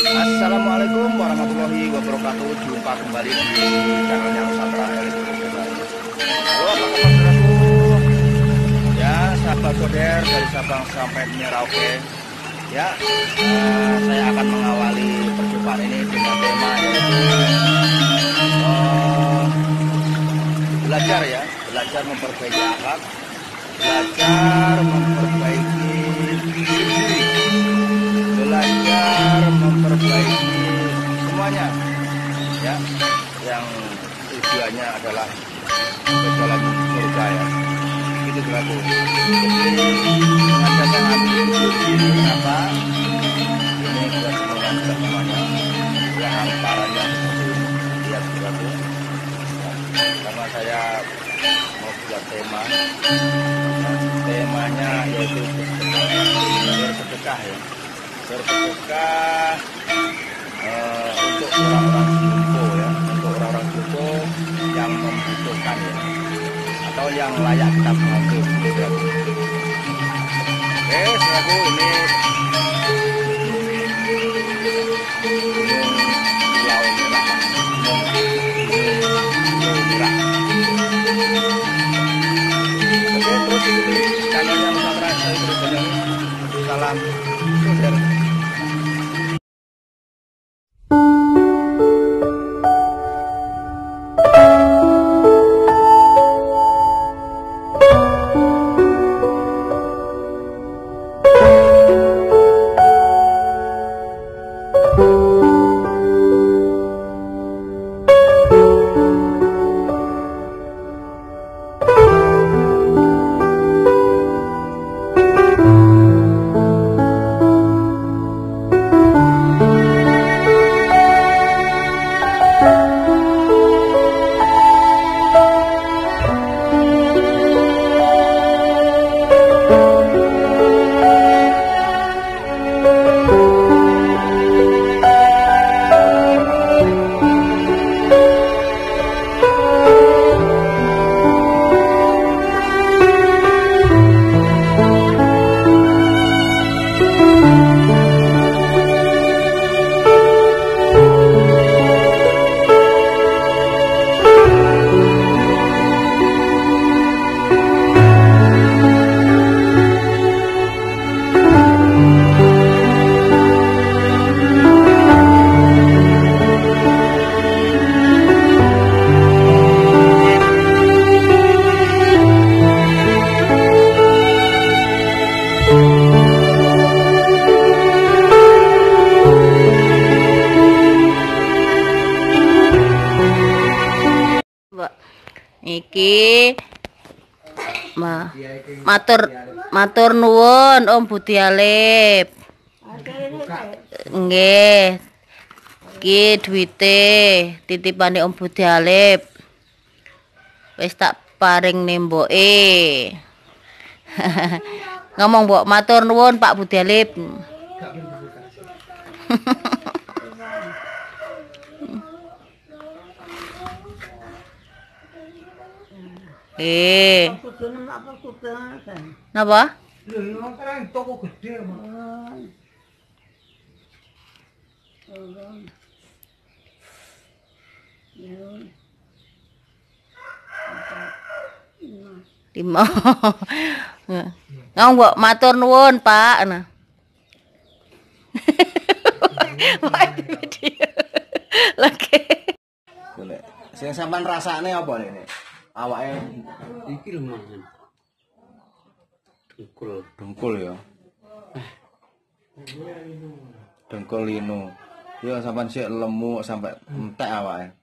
Assalamualaikum warahmatullahi wabarakatuh. Jumpa kembali di channelnya Nusantara Elektronik. Halo, apa kabar saudaraku? Ya, sahabat soder dari Sabang sampai Merauke. Ya, saya akan mengawali perjumpaan ini dengan tema yaitu belajar memperbaiki akhlak, belajar memperbaiki diri, belajar memperbaiki semuanya, ya, yang tujuannya adalah berjalan surga, ya. Itu berlaku. Jadi mengajak yang ambil ini kenapa? Ini buat semuanya, yang hamparannya lihat berlaku. Karena saya mau buat temanya yaitu bersedekah, ya. Bersedekah untuk orang-orang jumbo, ya, untuk orang-orang jumbo yang membutuhkan, ya, atau yang layak kita bantu, ya. Oke, saudaraku, ini Pulau Merah, Oke, terus ikuti channelnya Nusantara Elektronik. Salam soder. Iki matur nuwun Om Budi Alip. Nggih. Iki duwite titipane Om Budi Alip. Wis tak paring nemboke. Ngomong, Mbok, matur nuwun Pak Budi Alip. Napa? Lima. Ngomong, Mbok, matur nuwun Pak. Nah. Lagi. Sing sampean rasane apa ini? Awake iki lho Mas. dengkul, ya. Dengkul linu. Ya sampean sik lemu sampai entek awake.